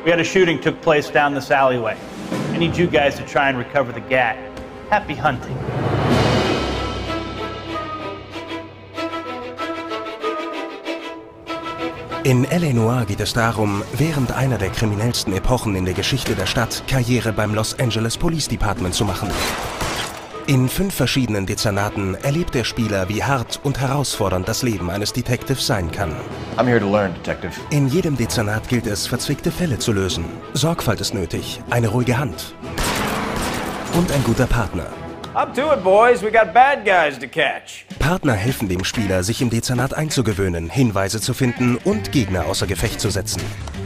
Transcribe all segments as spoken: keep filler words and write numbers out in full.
We had a shooting took place down this alleyway. I need you guys to try and recover the gat. Happy hunting. In L A. Noire geht es darum, während einer der kriminellsten Epochen in der Geschichte der Stadt Karriere beim Los Angeles Police Department zu machen. In fünf verschiedenen Dezernaten erlebt der Spieler, wie hart und herausfordernd das Leben eines Detectives sein kann. I'm here to learn, Detective. In jedem Dezernat gilt es, verzwickte Fälle zu lösen. Sorgfalt ist nötig, eine ruhige Hand und ein guter Partner. Up to it, boys. We got bad guys to catch. Partner helfen dem Spieler, sich im Dezernat einzugewöhnen, Hinweise zu finden und Gegner außer Gefecht zu setzen.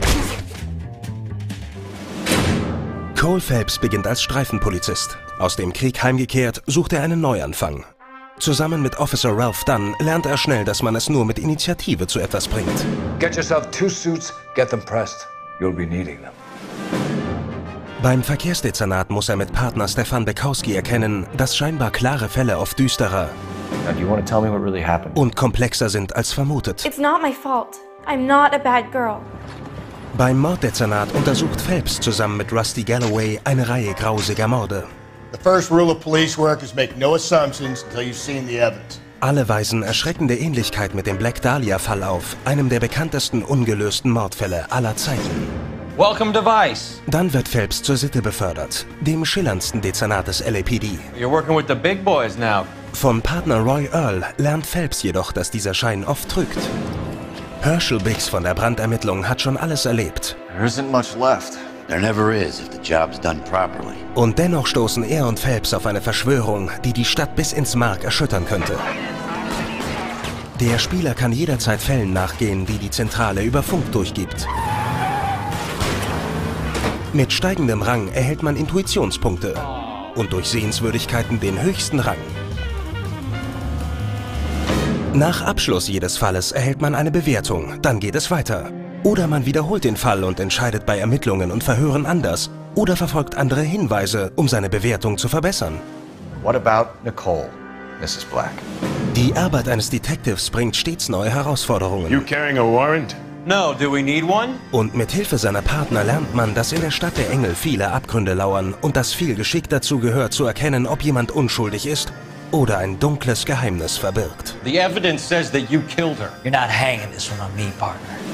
Cole Phelps beginnt als Streifenpolizist. Aus dem Krieg heimgekehrt, sucht er einen Neuanfang. Zusammen mit Officer Ralph Dunn lernt er schnell, dass man es nur mit Initiative zu etwas bringt. Get yourself two suits, get them pressed. You'll be needing them. Beim Verkehrsdezernat muss er mit Partner Stefan Bekowski erkennen, dass scheinbar klare Fälle oft düsterer Now, do you want to tell me what really happened? und komplexer sind als vermutet. It's not my fault. I'm not a bad girl. Beim Morddezernat untersucht Phelps zusammen mit Rusty Galloway eine Reihe grausiger Morde. The first rule of police work is make no assumptions until you've seen the evidence. Alle weisen erschreckende Ähnlichkeit mit dem Black Dahlia-Fall auf, einem der bekanntesten ungelösten Mordfälle aller Zeiten. Welcome to Vice. Dann wird Phelps zur Sitte befördert, dem schillerndsten Dezernat des L A P D. You're working with the big boys now. Vom Partner Roy Earl lernt Phelps jedoch, dass dieser Schein oft trügt. Herschel Biggs von der Brandermittlung hat schon alles erlebt. There isn't much left. There never is if the job's done properly. Und dennoch stoßen er und Phelps auf eine Verschwörung, die die Stadt bis ins Mark erschüttern könnte. Der Spieler kann jederzeit Fällen nachgehen, die die Zentrale über Funk durchgibt. Mit steigendem Rang erhält man Intuitionspunkte und durch Sehenswürdigkeiten den höchsten Rang. Nach Abschluss jedes Falles erhält man eine Bewertung, dann geht es weiter. Oder man wiederholt den Fall und entscheidet bei Ermittlungen und Verhören anders oder verfolgt andere Hinweise, um seine Bewertung zu verbessern. What about Nicole, Missus Black? Die Arbeit eines Detectives bringt stets neue Herausforderungen. You carrying a warrant? No, do we need one? Und mit Hilfe seiner Partner lernt man, dass in der Stadt der Engel viele Abgründe lauern und dass viel Geschick dazu gehört, zu erkennen, ob jemand unschuldig ist oder ein dunkles Geheimnis verbirgt. The evidence says that you killed her. You're not hanging this one on me, partner.